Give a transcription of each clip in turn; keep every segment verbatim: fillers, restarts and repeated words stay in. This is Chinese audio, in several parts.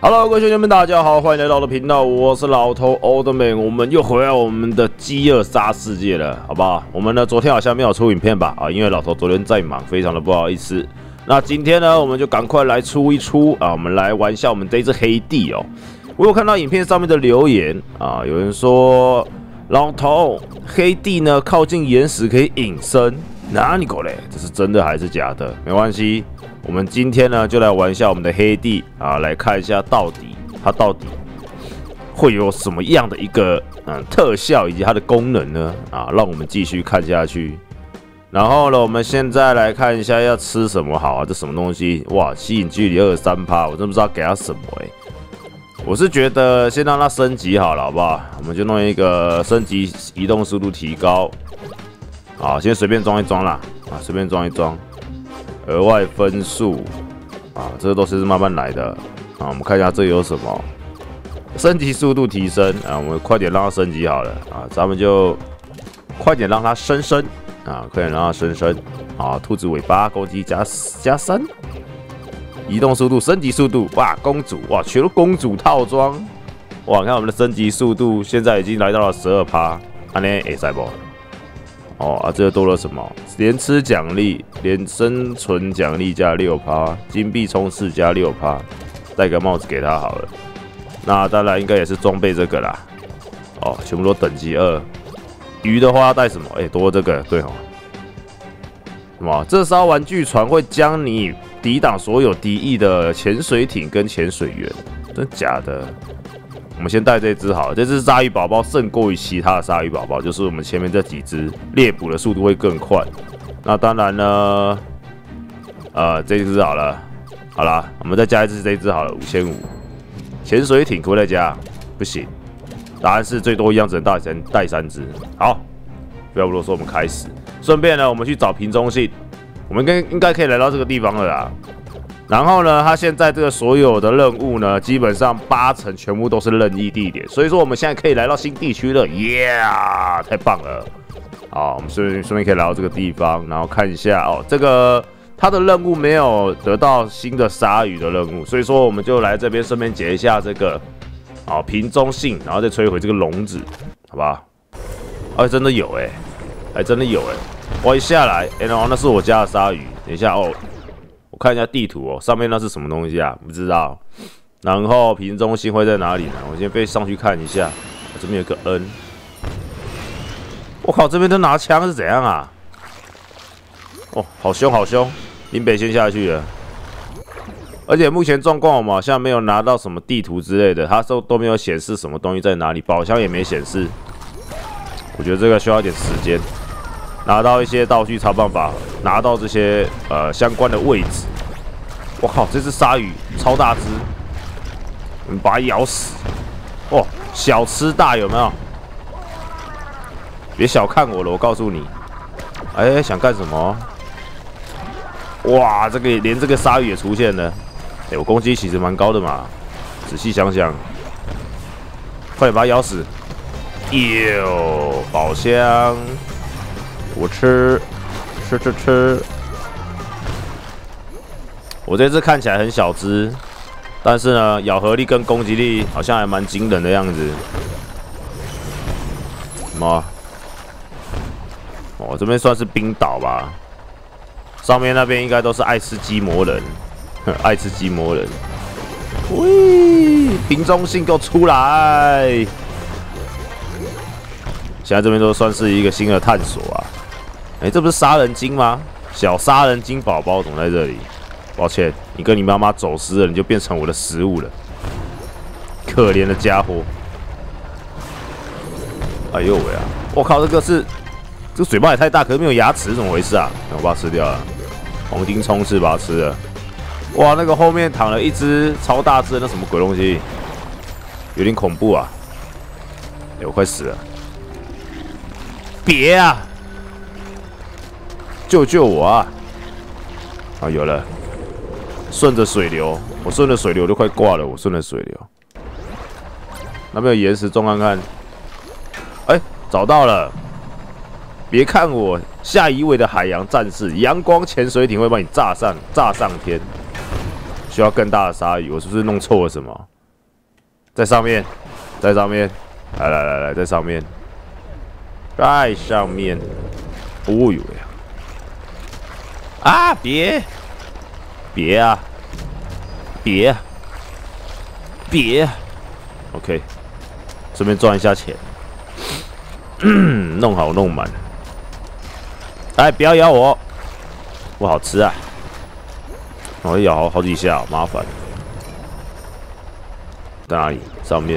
Hello， 各位兄弟们，大家好，欢迎来到我的频道，我是老头 Oldman， 我们又回来我们的饥饿杀世界了，好不好？我们呢，昨天好像没有出影片吧？啊，因为老头昨天在忙，非常的不好意思。那今天呢，我们就赶快来出一出啊，我们来玩一下我们这一只黑帝哦。我有看到影片上面的留言啊，有人说老头黑帝呢靠近岩石可以隐身，哪里狗嘞？这是真的还是假的？没关系。我们今天呢，就来玩一下我们的黑帝啊，来看一下到底它到底会有什么样的一个嗯特效以及它的功能呢？啊，让我们继续看下去。然后呢，我们现在来看一下要吃什么好啊？这什么东西？哇，吸引距离二十三%，我真不知道给它什么哎、欸。我是觉得先让它升级好了，好不好？我们就弄一个升级移动速度提高。好，先随便装一装啦，啊，随便装一装。额外分数啊，这个都是慢慢来的啊。我们看一下这有什么升级速度提升啊，我们快点让它升级好了啊，咱们就快点让它升升啊，快点让它升升啊。兔子尾巴攻击加加三，移动速度升级速度哇，公主哇，全都公主套装哇，你看我们的升级速度现在已经来到了 百分之十二， 安尼会使不？哦啊，这个多了什么？连吃奖励，连生存奖励加 百分之六， 金币冲刺加 百分之六， 戴个帽子给他好了。那当然应该也是装备这个啦。哦，全部都等级二。鱼的话要带什么？哎、欸，多这个，对哦。什么？这艘玩具船会将你抵挡所有敌意的潜水艇跟潜水员，真假的？我们先带这只好了，这只鲨鱼宝宝胜过于其他的鲨鱼宝宝，就是我们前面这几只猎捕的速度会更快。那当然呢，呃，这只好了，好啦，我们再加一只这只好了，五千五。潜水艇可不可以再加？不行，答案是最多一样只能带三带三只。好，不要啰嗦，我们开始。顺便呢，我们去找瓶中信，我们应该应该可以来到这个地方了啦。然后呢，它现在这个所有的任务呢，基本上八成全部都是任意地点，所以说我们现在可以来到新地区了，耶、yeah! 太棒了！好，我们顺便顺便可以来到这个地方，然后看一下哦，这个它的任务没有得到新的鲨鱼的任务，所以说我们就来这边顺便解一下这个哦瓶中信，然后再摧毁这个笼子，好不好？哎，真的有哎、欸，还真的有哎、欸，我一下来，哎、欸，然后那是我家的鲨鱼，等一下哦。我看一下地图哦，上面那是什么东西啊？不知道。然后瓶中心会在哪里呢？我先飞上去看一下。这边有个 N。我靠，这边都拿枪是怎样啊？哦，好凶好凶！林北先下去了。而且目前状况我们好像没有拿到什么地图之类的，它都都没有显示什么东西在哪里，宝箱也没显示。我觉得这个需要一点时间。拿到一些道具才有办法拿到这些呃相关的位置。我靠，这只鲨鱼超大只，我们把它咬死。哦，小吃大有没有？别小看我了，我告诉你。哎、欸，想干什么？哇，这个连这个鲨鱼也出现了。哎、欸，我攻击其实蛮高的嘛。仔细想想，快点把它咬死。哟，宝箱。我吃，吃吃吃。我这只看起来很小只，但是呢，咬合力跟攻击力好像还蛮惊人的样子。什么？哦，这边算是冰岛吧？上面那边应该都是爱吃鸡魔人，爱吃鸡魔人。喂，瓶中信给我出来！现在这边都算是一个新的探索啊。哎、欸，这不是杀人鲸吗？小杀人鲸宝宝怎么在这里？抱歉，你跟你妈妈走失了，你就变成我的食物了。可怜的家伙！哎呦喂啊！我靠，这个是这个嘴巴也太大，可是没有牙齿，怎么回事啊？我把它吃掉了，黄金冲刺把它吃了。哇，那个后面躺了一只超大只的那什么鬼东西，有点恐怖啊！哎、欸，我快死了！别啊！救救我啊！啊，有了，顺着水流，我顺着水流就快挂了。我顺着水流，那边有岩石撞看看。哎、欸，找到了！别看我下一位的海洋战士，阳光潜水艇会把你炸上炸上天。 需要更大的鲨鱼，我是不是弄错了什么？在上面，在上面，来来来来，在上面，在上面。哦呦呀！啊，别，别啊，别啊，别啊 ！OK， 顺便赚一下钱，弄好弄满。哎，不要咬我，不好吃啊！我咬好好几下，好麻烦。在哪里？上面。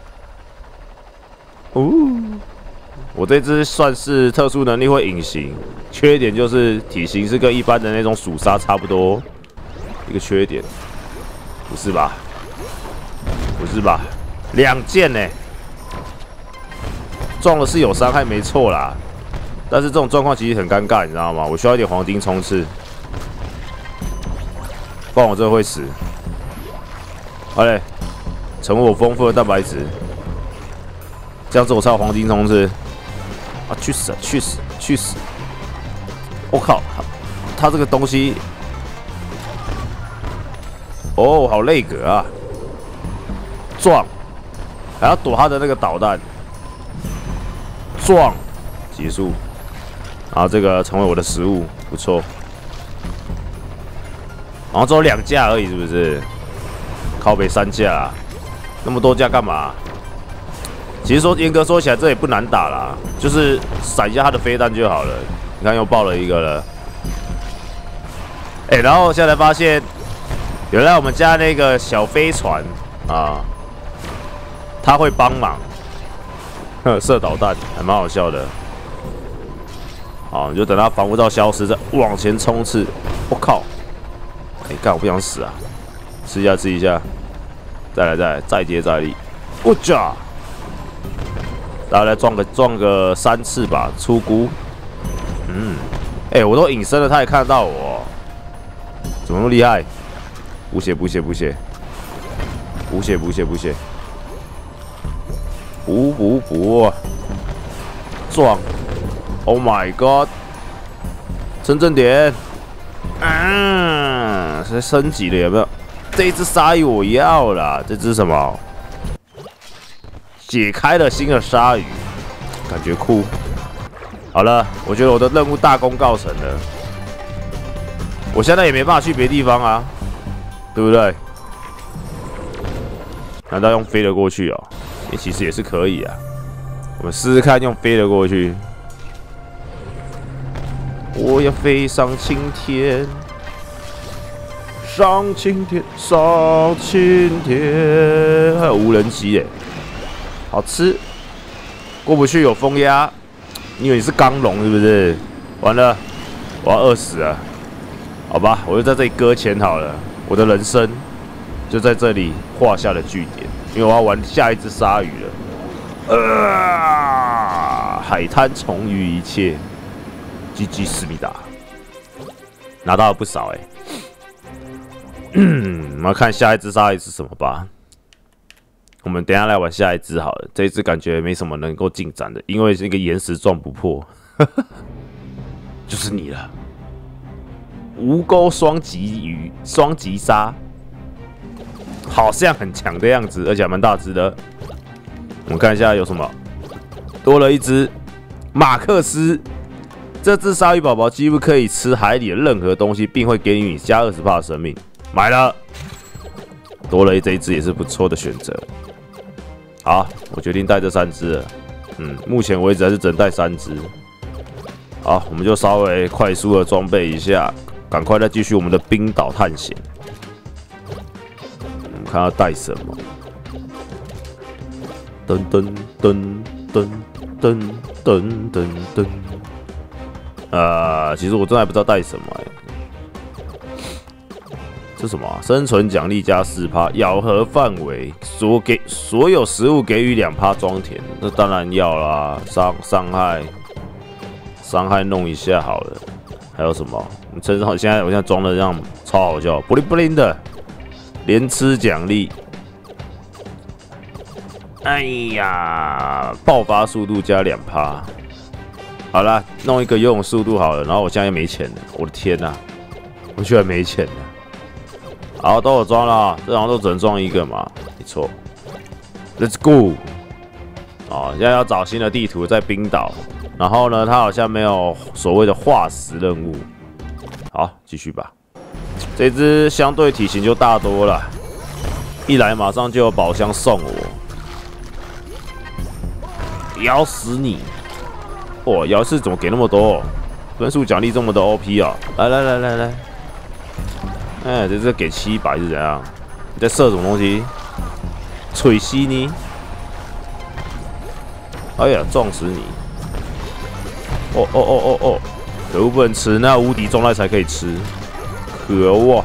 哦，我这只算是特殊能力会隐形，缺点就是体型是跟一般的那种鼠鲨差不多，一个缺点。不是吧？不是吧？两件呢、欸？撞了是有伤害没错啦，但是这种状况其实很尴尬，你知道吗？我需要一点黄金冲刺。不然我真的会死。好嘞，成为我丰富的蛋白质，这样子我才有黄金冲刺。啊，去死！去死！去死！我靠，他这个东西，哦，好累格啊！撞，还要躲他的那个导弹，撞，结束。然后这个成为我的食物，不错。然后只有两架而已，是不是？靠北三架、啊，那么多架干嘛？其实说严格说起来，这也不难打啦，就是闪一下他的飞弹就好了。你看又爆了一个了。哎、欸，然后现在发现，原来我们家那个小飞船啊，他会帮忙射导弹，还蛮好笑的。好，你就等他防护罩消失，再往前冲刺。我靠！哎、欸，干我不想死啊！吃一下，吃一下，再来，再来，再接再厉。我操！大家来撞个撞个三次吧，出菇。嗯，哎、欸，我都隐身了，他也看得到我，怎么那么厉害？补血，补血，补血，补血，补血，补血，补补补，撞 ！Oh my god！ 真正点。嗯，现在升级了有没有？这一只鲨鱼我要了，这只什么？解开了新的鲨鱼，感觉酷。好了，我觉得我的任务大功告成了。我现在也没办法去别地方啊，对不对？难道用飞的过去哦？也其实也是可以啊。我们试试看用飞的过去。我要飞上青天，上青天，上青天。还有无人机耶，好吃。过不去有风压，你以为你是钢龙是不是？完了，我要饿死了。好吧，我就在这里搁浅好了。我的人生就在这里画下了句点，因为我要玩下一只鲨鱼了。呃，海滩重于一切。G G 思密达，拿到了不少哎、欸。我们看下一只鲨鱼是什么吧。我们等一下来玩下一只好了。这一只感觉没什么能够进展的，因为这个岩石撞不破。就是你了，无钩双极鱼、双极鲨，好像很强的样子，而且还蛮大只的。我们看一下有什么，多了一只马克思。这只鲨鱼宝宝几乎可以吃海里的任何东西，并会给予你加 百分之二十 的生命。买了，多了这一只也是不错的选择。好，我决定带这三只了。嗯，目前为止还是只能带三只。好，我们就稍微快速的装备一下，赶快再继续我们的冰岛探险。我们看要带什么？噔噔噔噔噔噔噔噔。呃，其实我真的还不知道带什么哎、欸。这什么、啊？生存奖励加四趴，咬合范围所给所有食物给予两趴装填，那当然要啦。伤伤害，伤害弄一下好了。还有什么？我们身上现在我现在装的这样超好笑，布灵布灵的，连吃奖励。哎呀，爆发速度加两趴。好啦，弄一个游泳速度好了。然后我现在又没钱了，我的天哪、啊，我居然没钱了。 好，都有装了，这好像都只能装一个嘛，没错。Let's go！ 哦，现在要找新的地图，在冰岛。然后呢，它好像没有所谓的化石任务。好，继续吧。这只相对体型就大多了，一来马上就有宝箱送我，咬死你！哇，摇是怎么给那么多？分数奖励这么的 O P 啊！来来来来来，哎，这是给七百是怎样？你在射什么东西？水犀呢？哎呀，撞死你！哦哦哦哦哦，可恶不能吃，那无敌状态才可以吃。可恶！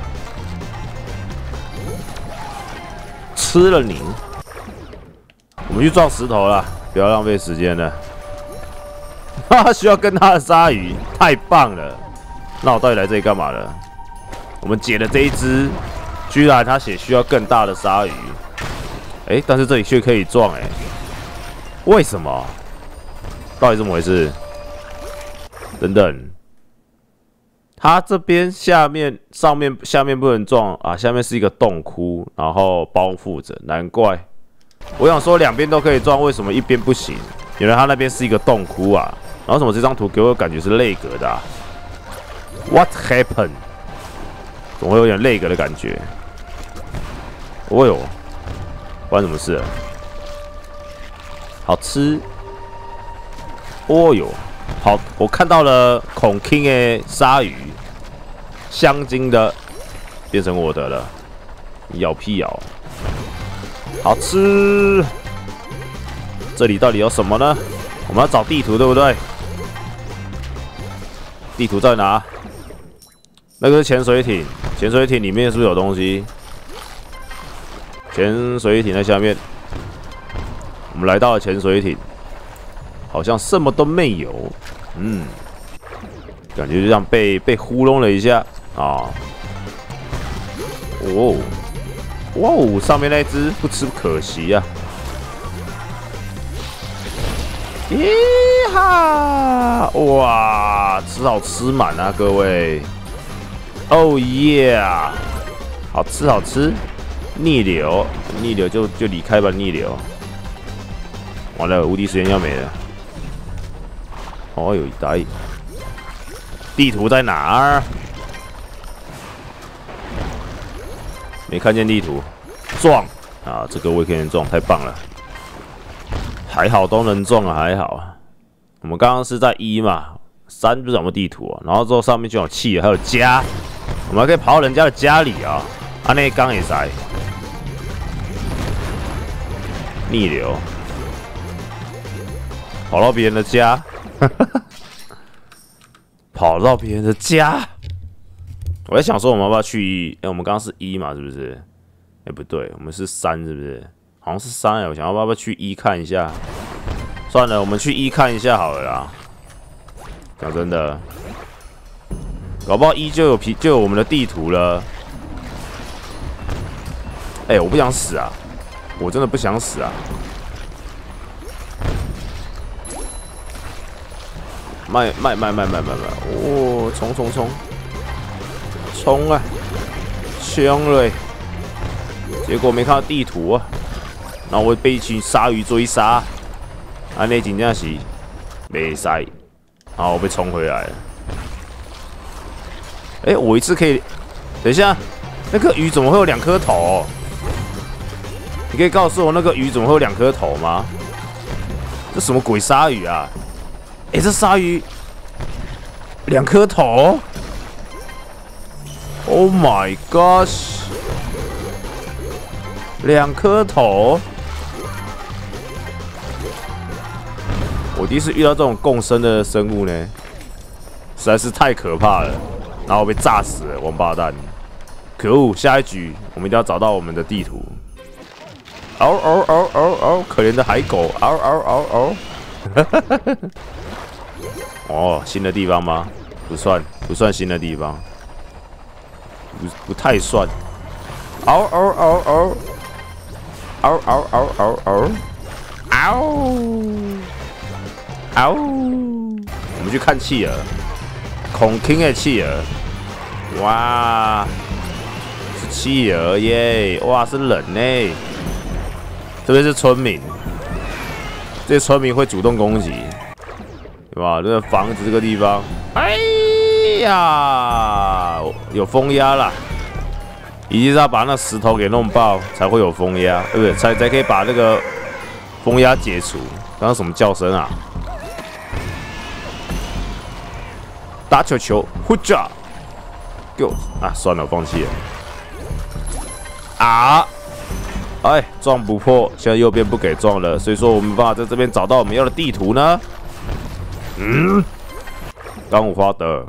吃了你！我们去撞石头了，不要浪费时间了。哈哈，需要更大的鲨鱼，太棒了！那我到底来这里干嘛了？我们解了这一只，居然它写需要更大的鲨鱼。哎、欸，但是这里却可以撞哎、欸，为什么？到底怎么回事？等等，它这边下面、上面、下面不能撞啊，下面是一个洞窟，然后包覆着，难怪。我想说两边都可以撞，为什么一边不行？原来它那边是一个洞窟啊。然后怎么这张图给我感觉是类格的、啊、？What happened？ 怎么会有点类格的感觉？哦呦，发生什么事了？好吃！哦呦，好，我看到了孔 King 的鲨鱼，香精的变成我的了，咬屁咬！好吃！这里到底有什么呢？我们要找地图，对不对？地图在哪？那个是潜水艇，潜水艇里面是不是有东西？潜水艇在下面。我们来到了潜水艇，好像什么都没有。嗯，感觉就这样被被糊弄了一下啊。哦，哇哦，上面那只不吃不可惜啊！咦哈！哇，吃好吃满啊，各位！哦耶！好吃好吃，逆流逆流就就离开吧，逆流。完了，无敌时间要没了。哦，有一袋。地图在哪儿？没看见地图，撞啊！这个我也可以撞，太棒了。还好都能中啊，还好。我们刚刚是在一嘛，三不是有没有地图啊？然后之后上面就有气，还有家，我们还可以跑到人家的家里啊。啊，那刚也在逆流，跑到别人的家，跑到别人的家。我在想说，我们要不要去一？哎、欸，我们刚刚是一嘛，是不是？哎、欸，不对，我们是三，是不是？好像是三哎，我想要不要去一看一下？算了，我们去一看一下好了啦。讲真的，搞不好一就有皮就有我们的地图了。哎、欸，我不想死啊！我真的不想死啊！卖卖卖卖卖卖卖！哦，冲冲冲！冲啊！冲了！结果没看到地图啊！然后我被一群鲨鱼追杀，安内真正是没塞，然后我被冲回来了。哎、欸，我一次可以，等一下，那个鱼怎么会有两颗头？你可以告诉我那个鱼怎么会有两颗头吗？这什么鬼鲨鱼啊？哎、欸，这鲨鱼两颗头 ？Oh my gosh！ 两颗头。我第一次遇到这种共生的生物呢，实在是太可怕了，然后被炸死了，王八蛋！可恶，下一局我们一定要找到我们的地图。嗷嗷嗷嗷嗷，可怜的海狗！嗷嗷嗷嗷！哦，新的地方吗？不算，不算新的地方，不不太算。嗷嗷嗷嗷！嗷嗷嗷嗷嗷！嗷！嗷！我们去看企鹅，孔 King 的企鹅，哇，是企鹅耶！哇，是人呢，这边是村民，这些村民会主动攻击，对吧？这个房子这个地方，哎呀，有风压啦，一定是要把那石头给弄爆，才会有风压，对不对？才才可以把那个风压解除。刚刚什么叫声啊？打球球，呼叫！给我啊！算了，我放弃了。啊！哎，撞不破，现在右边不给撞了，所以说我们没办法在这边找到我们要的地图呢。嗯，刚五花德。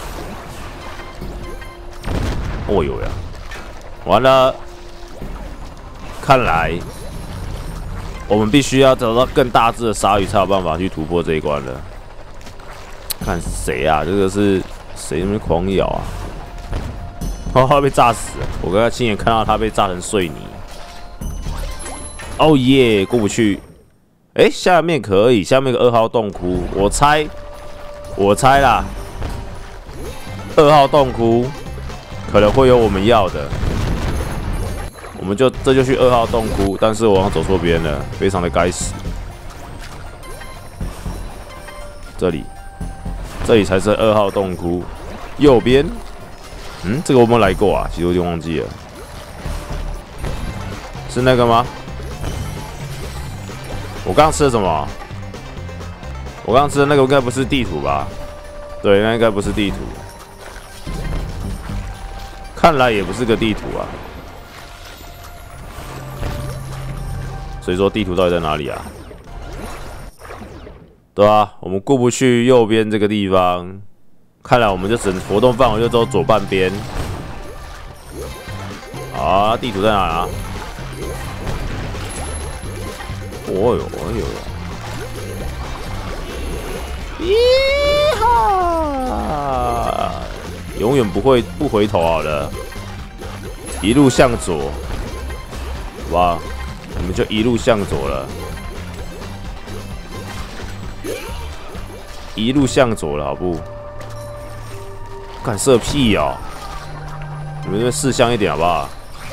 哦呦呀！完了，看来我们必须要找到更大只的鲨鱼，才有办法去突破这一关了。看谁啊？这个是谁那边狂咬啊？哦，他被炸死了！我刚刚亲眼看到他被炸成碎泥。哦耶，过不去。哎，下面可以，下面有个二号洞窟，我猜，我猜啦，二号洞窟可能会有我们要的。我们就这就去二号洞窟，但是我好像走错边了，非常的该死。这里。这里才是二号洞窟，右边，嗯，这个我们来过啊，其实我已经忘记了，是那个吗？我刚刚吃的什么？我刚刚吃的那个应该不是地图吧？对，那应该不是地图，看来也不是个地图啊。所以说地图到底在哪里啊？对啊，我们过不去右边这个地方，看来我们就只能活动范围就走左半边。啊，地图在哪啊？哦呦，哦呦，咦哈！永远不会不回头好了，一路向左，哇，我们就一路向左了。一路向左了，好不？敢射屁哦！你们这边识相一点好不好？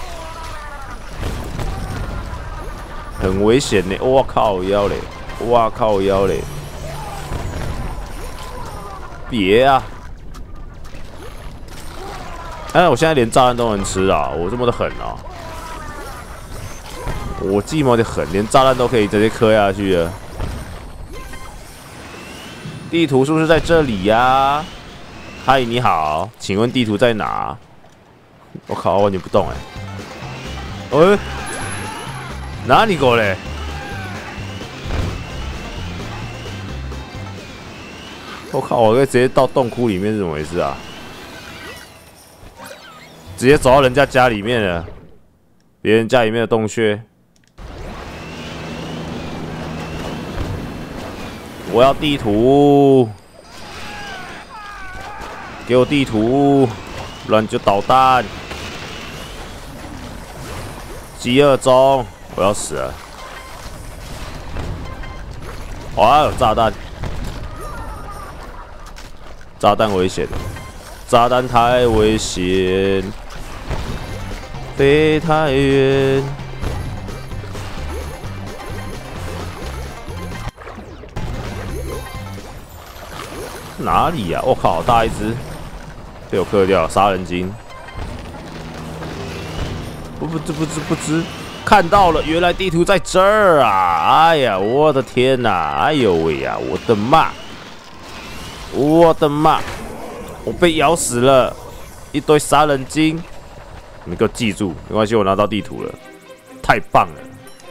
很危险呢！哇靠腰嘞！哇靠腰嘞！别啊！哎，我现在连炸弹都能吃啊！我这么的狠啊！我计谋的狠，连炸弹都可以直接磕下去了。地图是不是在这里呀、啊？嗨，你好，请问地图在哪？我靠，完全不动哎、欸！哎，哪里过嘞？我靠，我可以直接到洞窟里面是怎么回事啊？直接走到人家家里面了，别人家里面的洞穴。我要地图，给我地图，不然就导弹。饥饿中，我要死了！哇，有炸弹，炸弹危险，炸弹太危险，飞太远。哪里呀、啊？我靠，好大一只，被我克掉，杀人鲸。不不知不知不知，看到了，原来地图在这儿啊！哎呀，我的天哪！哎呦喂呀，我的妈！我的妈！我被咬死了，一堆杀人鲸。你们给我记住，没关系，我拿到地图了，太棒了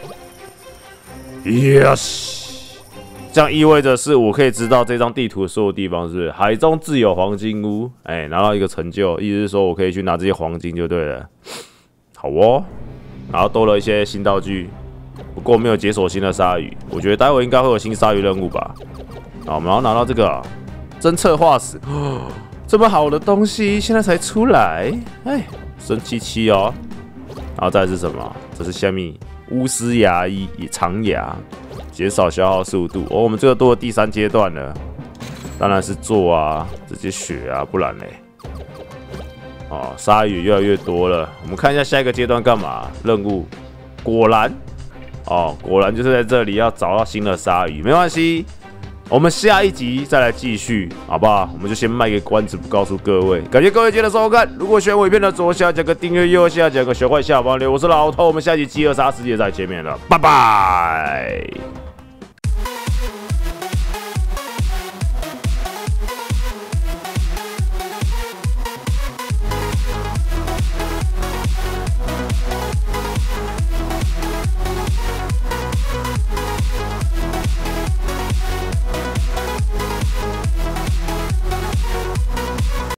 ！Yes。这样意味着是我可以知道这张地图的所有地方是不是海中自有黄金屋？哎、欸，拿到一个成就，意思是说我可以去拿这些黄金就对了。好哦，然后多了一些新道具，不过没有解锁新的鲨鱼。我觉得待会应该会有新鲨鱼任务吧。好，我们要拿到这个、啊、侦测化石，哦，这么好的东西现在才出来，哎，生气气哦。然后再来是什么？这是虾米？巫师牙医长牙。减少消耗速度哦，我们这个多了第三阶段了，当然是做啊，直接学啊，不然嘞。 哦，鲨鱼越来越多了。我们看一下下一个阶段干嘛？任务，果然，哦，果然就是在这里要找到新的鲨鱼。没关系，我们下一集再来继续，好不好？我们就先卖个关子，不告诉各位。感谢各位今天的收看。如果喜欢我影片的左下角个订阅，右下角个小怪下方留。我是老头，我们下集饥饿杀世界再见面了，拜拜。